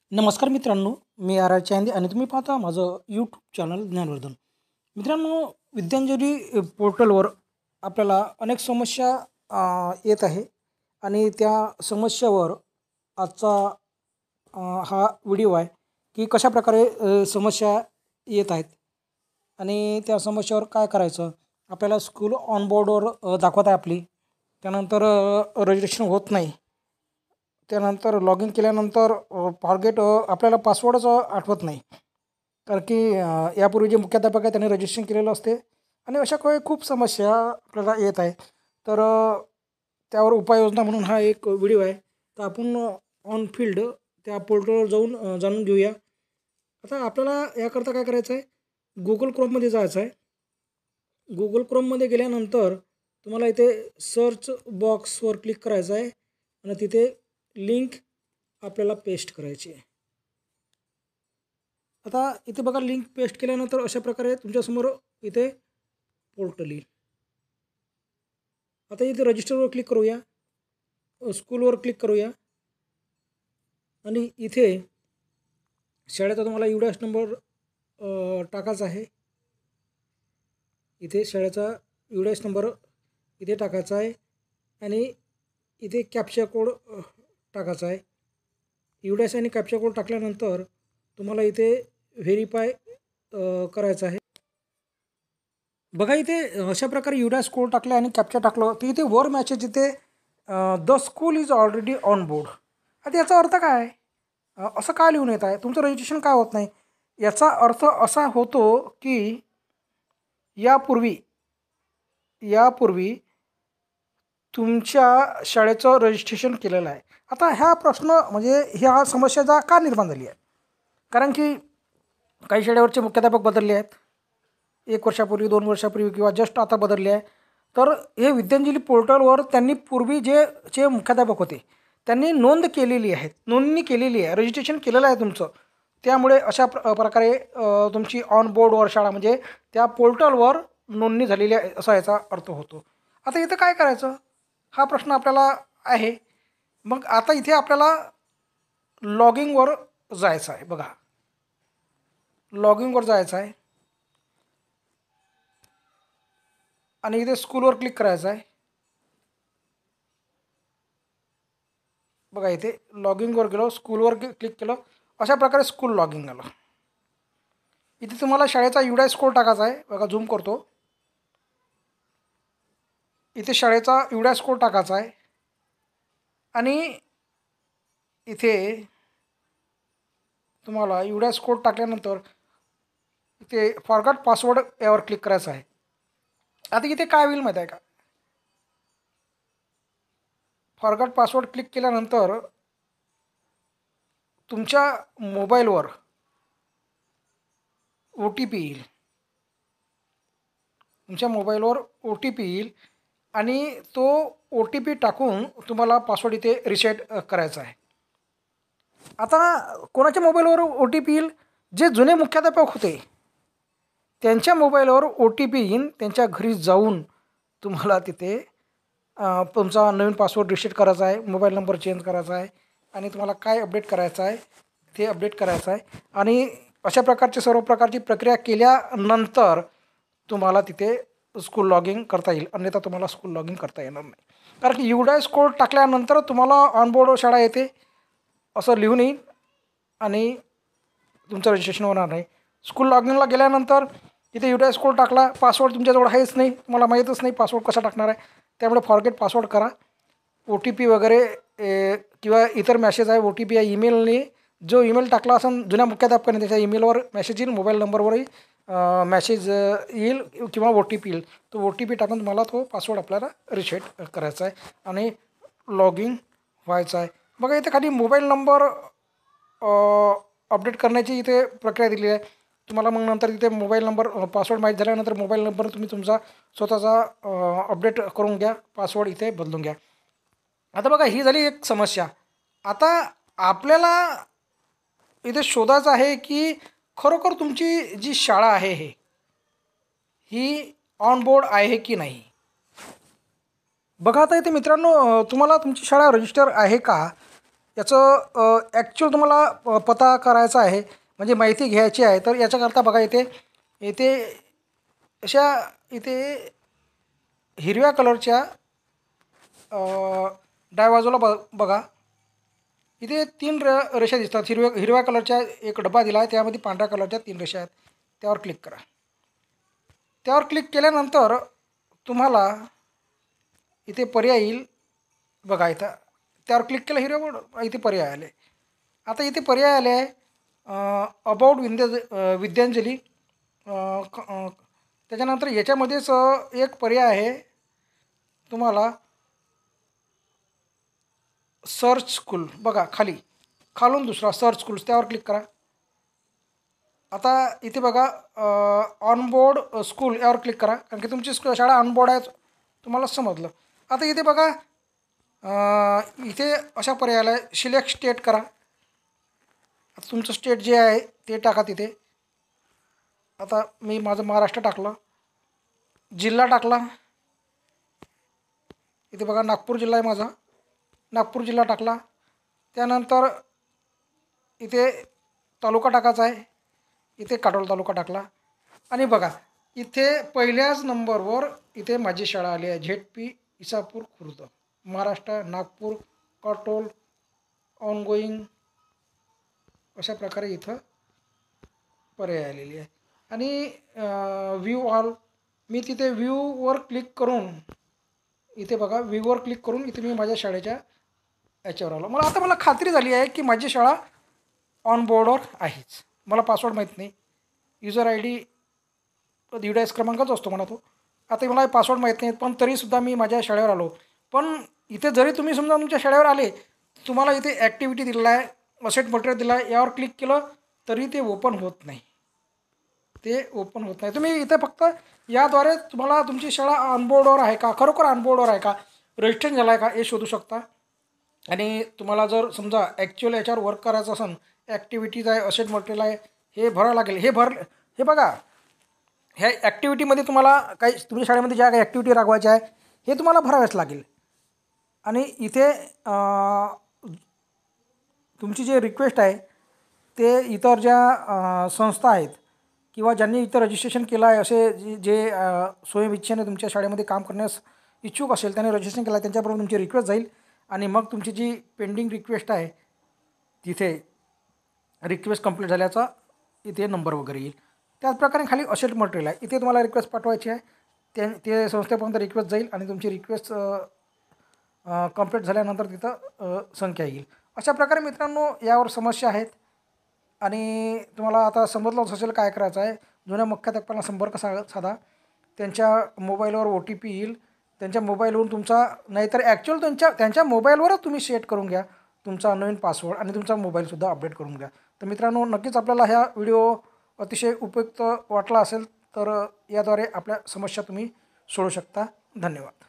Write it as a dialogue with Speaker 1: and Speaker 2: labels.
Speaker 1: नमस्कार मित्रांनो, मी R R Chande आणि तुम्ही पाहता माझं यूट्यूब चॅनल ज्ञानवर्धन. मित्रांनो, विद्यांजली पोर्टलवर आपल्याला अनेक समस्या येत आहे आणि त्या समस्यावर आजचा हा व्हिडिओ आहे की कशाप्रकारे समस्या येत आहेत आणि त्या समस्यावर काय करायचं. आपल्याला स्कूल ऑनबोर्डवर दाखवत आहे आपली. त्यानंतर रजिस्ट्रेशन होत नाही. त्यानंतर लॉग इन केल्यानंतर फॉरगेट आपल्याला पासवर्डच आठवत नाही. कारण की यापूर्वी जे मुख्याध्यापक आहे त्यांनी रजिस्ट्रेशन केलेलं असते आणि अशा काही खूप समस्या आपल्याला येत आहे. तर त्यावर उपाययोजना म्हणून हा एक व्हिडिओ आहे. तर आपण ऑन फील्ड त्या पोर्टलवर जाऊन जाणून घेऊया. आता आपल्याला याकरता काय करायचं आहे, गुगल क्रोममध्ये जायचं आहे. गुगल क्रोममध्ये गेल्यानंतर तुम्हाला इथे सर्च बॉक्सवर क्लिक करायचं आहे आणि तिथे लिंक आपल्याला पेस्ट करायची आहे. आता इथे बघा, लिंक पेस्ट केल्यानंतर अशा प्रकारे तुमच्यासमोर इथे पोर्टल येईल. आता इथे रजिस्टरवर क्लिक करूया, स्कूलवर क्लिक करूया आणि इथे शाळेचा तुम्हाला युडास नंबर टाकायचा आहे. इथे शाळेचा युडास नंबर इथे टाकायचा आहे आणि इथे कॅप्चा कोड टाकायचा आहे. युडास आणि कॅप्चा कोड टाकल्यानंतर तुम्हाला इथे व्हेरीफाय करायचं आहे. बघा, इथे अशा प्रकारे युडास कोड टाकला आणि कॅप्चा टाकलं तर इथे वर मॅसेज इथे the school is already on board. आता याचा अर्थ काय? असं काय लिहून येत आहे, तुमचं रजिस्ट्रेशन काय होत नाही? याचा अर्थ असा होतो की यापूर्वी तुमच्या शाळेचं रजिस्ट्रेशन केलेलं आहे. आता ह्या प्रश्न म्हणजे ह्या समस्या का निर्माण झाली आहे? कारण की काही शाळेवरचे मुख्याध्यापक बदलले आहेत. 1 वर्षापूर्वी, 2 वर्षापूर्वी किंवा जस्ट आता बदलले आहे. तर हे विद्यांजली पोर्टलवर त्यांनी पूर्वी जे मुख्याध्यापक होते त्यांनी नोंदणी केलेली आहे, रजिस्ट्रेशन केलेलं आहे तुमचं. त्यामुळे अशा प्रकारे तुमची ऑन बोर्डवर शाळा म्हणजे त्या पोर्टलवर नोंदणी झालेली आहे असा याचा अर्थ होतो. आता इथं काय करायचं हा प्रश्न आपल्याला आहे. मग आता इथे आपल्याला लॉगिंगवर जायचं आहे. बघा, लॉगिंगवर जायचं आहे आणि इथे स्कूलवर क्लिक करायचं आहे. बघा, इथे लॉगिंगवर गेलो, स्कूलवर क्लिक केलं, अशा प्रकारे स्कूल लॉगिंग आलं. इथे तुम्हाला शाळेचा युडास कोड टाकायचा आहे. बघा, झूम करतो. इथे शाळेचा युडास कोड टाकायचा आहे आणि इथे तुम्हाला युडास कोड टाकल्यानंतर इथे फॉरगॉट पासवर्ड यावर क्लिक करायचं आहे. आता इथे काय होईल माहीत आहे का? फॉरगॉट पासवर्ड क्लिक केल्यानंतर तुमच्या मोबाईलवर ओ टी पी येईल. आणि तो ओ टी पी टाकून तुम्हाला पासवर्ड इथे रिसेट करायचा आहे. आता कोणाच्या मोबाईलवर ओ टी पी येईल? जे जुने मुख्याध्यापक होते त्यांच्या मोबाईलवर ओ टी पी येईन. त्यांच्या घरी जाऊन तुम्हाला तिथे तुमचा नवीन पासवर्ड रिसेट करायचा आहे, मोबाईल नंबर चेंज करायचा आहे आणि तुम्हाला काय अपडेट करायचं आहे ते अपडेट करायचं आहे. आणि अशा प्रकारचे सर्व प्रकारची प्रक्रिया केल्यानंतर तुम्हाला तिथे स्कूल लॉगिंग करता येईल. अन्यथा तुम्हाला स्कूल लॉगिंग करता येणार नाही. कारण की युडास कोड टाकल्यानंतर तुम्हाला ऑनबोर्ड शाळा येते असं लिहून येईल आणि तुमचं रजिस्ट्रेशन होणार नाही. स्कूल लॉगिंगला गेल्यानंतर इथे युडास कोड टाकला, पासवर्ड तुमच्याजवळ आहेच नाही, तुम्हाला माहीतच नाही पासवर्ड कसा टाकणार आहे. त्यामुळे फॉरगेट पासवर्ड करा. ओ टी पी वगैरे किंवा इतर मॅसेज आहे, ओ टी पी या ईमेलने जो ईमेल टाकला असेल जुन्या मुख्याध्यापकाने त्याच्या ईमेलवर मॅसेज येईल, मोबाईल नंबरवरही मॅसेज येईल किंवा ओ टी पी येईल. तो ओ टी पी टाकून तुम्हाला तो पासवर्ड आपल्याला रिसेट करायचा आहे आणि लॉगिंग व्हायचं आहे. बघा, इथे खाली मोबाईल नंबर अपडेट करण्याची इथे प्रक्रिया दिली आहे. तुम्हाला मग नंतर इथे मोबाईल नंबर पासवर्ड माहीत झाल्यानंतर मोबाईल नंबर तुम्ही तुमचा स्वतःचा अपडेट करून घ्या, पासवर्ड इथे बदलून घ्या. आता बघा, ही झाली एक समस्या. आता आपल्याला इथे शोधायचं आहे की खरोखर तुमची जी शाळा आहे ही ऑन बोर्ड आहे की नाही. बघा, आता इथे मित्रांनो तुम्हाला तुमची शाळा रजिस्टर आहे का याचं ॲक्च्युअल तुम्हाला पता करायचा आहे, म्हणजे माहिती घ्यायची आहे. तर याच्याकरता बघा इथे इथे अशा इथे हिरव्या कलरच्या डाव्या बाजूला बघा, इथे 3 रेषा दिसतात. हिरव्या कलरच्या एक डबा दिला आहे, त्यामध्ये पांढऱ्या कलरच्या 3 रेषा आहेत. त्यावर क्लिक करा. त्यावर क्लिक केल्यानंतर तुम्हाला इथे पर्याय येईल. बघा इथं त्यावर क्लिक केलं हिरव्यावर, इथे पर्याय आले. आता इथे पर्याय आले आहे अबाउट विद्यांजली. त्याच्यानंतर याच्यामध्येच एक पर्याय आहे तुम्हाला सर्च स्कूल. बघा खालून दुसरा सर्च स्कूल्स, त्यावर क्लिक करा. आता इथे बघा ऑनबोर्ड स्कूल यावर क्लिक करा, कारण की तुमची शाळा ऑनबोर्ड आहे तुम्हाला समजलं. आता इथे बघा इथे अशा पर्यायाला सिलेक्ट स्टेट करा. आता तुमचं स्टेट जे आहे ते टाका तिथे. आता मी माझं महाराष्ट्र टाकलं, जिल्हा टाकला. इथे बघा नागपूर जिल्हा आहे माझा, नागपूर जिल्हा टाकला. त्यानंतर इथे तालुका टाकायचा आहे, इथे काटोल तालुका टाकला. आणि बघा इथे पहिल्याच नंबरवर इथे माझी शाळा आली आहे, ZP इसापूर खुर्द, महाराष्ट्र, नागपूर, काटोल, ऑनगोईंग. अशा प्रकारे इथं पर्याय आलेली आहे. आणि व्ह्यू ऑल, मी तिथे व्ह्यूवर क्लिक करून इथे बघा व्ह्यूवर क्लिक करून इथे मी माझ्या शाळेच्या याच्यावर आलो. मला खात्री झाली आहे की माझी शाळा ऑन बोर्डवर आहेच. मला पासवर्ड माहीत नाही, युजर ID DDoS क्रमांकच असतो म्हणा तो. आता मला पासवर्ड माहीत नाही, पण तरीसुद्धा मी माझ्या शाळेवर आलो. पण इथे जरी तुम्ही समजा तुमच्या शाळेवर आले, तुम्हाला इथे ॲक्टिव्हिटी दिलेला आहे, असेट मटेरियल दिला आहे, यावर क्लिक केलं तरी ते ओपन होत नाही. तुम्ही इथे फक्त याद्वारे तुम्हाला तुमची शाळा ऑनबोर्डवर आहे का, खरोखर ऑनबोर्डवर आहे का, रजिस्ट्रेशन झालं आहे का, हे शोधू शकता. आणि तुम्हाला जर समजा ॲक्च्युअल याच्यावर वर्क करायचं असेल, ॲक्टिव्हिटीज आहे, असेट मटेरियल आहे, हे भरावं लागेल. हे बघा ह्या ॲक्टिव्हिटीमध्ये तुम्हाला काही तुमच्या शाळेमध्ये ज्या काही ॲक्टिव्हिटी राबवायच्या आहे हे तुम्हाला भराव्याच लागेल. आणि इथे तुमची जे रिक्वेस्ट आहे ते इतर ज्या संस्था आहेत किंवा ज्यांनी इथं रजिस्ट्रेशन केलं आहे, असे जे स्वयंइच्छेने तुमच्या शाळेमध्ये काम करण्यास इच्छुक असेल, त्यांनी रजिस्ट्रेशन केलं आहे, त्यांच्याबरोबर तुमची रिक्वेस्ट जाईल. आणि मग तुमची जी पेंडिंग रिक्वेस्ट आहे तिथे रिक्वेस्ट कंप्लीट झाल्याचा इथे नंबर वगैरे येईल. त्याचप्रकारे खाली असेट मटेरियल आहे, इथे तुम्हाला रिक्वेस्ट पाठवायची आहे, ते संस्थेपर्यंत रिक्वेस्ट जाईल आणि तुमची रिक्वेस्ट कंप्लीट झाल्यानंतर तिथं संख्या येईल. अशा प्रकारे मित्रांनो यावर समस्या आहेत. आणि तुम्हाला आता समजलंच असेल काय करायचं आहे. जुन्या मुख्याध्यापकांना संपर्क साधा, त्यांच्या मोबाईलवर OTP येईल, त्यांच्या मोबाईलवरून तुमचा, नाहीतर ॲक्च्युअल त्यांच्या मोबाईलवरच तुम्ही सेट करून घ्या तुमचा नवीन पासवर्ड आणि तुमचा मोबाईलसुद्धा अपडेट करून घ्या. तर मित्रांनो नक्कीच आपल्याला ह्या व्हिडिओ अतिशय उपयुक्त वाटला असेल तर याद्वारे आपल्या समस्या तुम्ही सोडवू शकता. धन्यवाद.